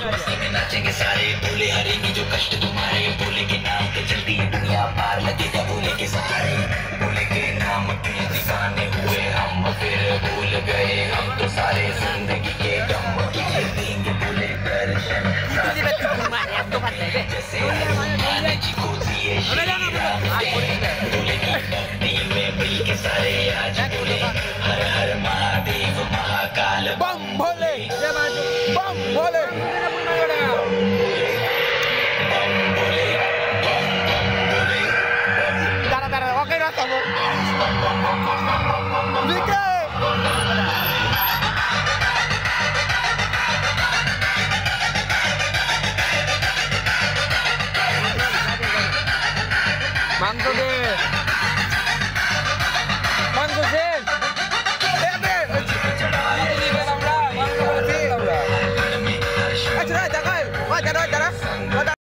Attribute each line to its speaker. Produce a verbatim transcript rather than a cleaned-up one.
Speaker 1: मस्ती में नाचेंगे सारे, भोले हरेंगे जो कष्ट तुम्हारे, भोले के नाम पे चलती है दुनिया पार, लगेगा भोले के सहारे, भोले के नाम के दीवाने हुए हम, फिर भूल गए हम तो सारे जिंदगी के गम, तुझे देंगे भोले दर्शन जैसे हनुमान जी को दिए श्री राम, भोले की भक्ति में मिल के सारे आज बोले हर हर महादेव महाकाल
Speaker 2: बम भोले, बम भोले,
Speaker 1: बम भोले, बम बम भोले,
Speaker 2: तारा तारा oke dah kamu. Dike. Mantu deh. Mantu sih. Eh deh. Ini dalam dah. Mantu sih dalam dah. Eh cerah jangan. Wah jangan jangan.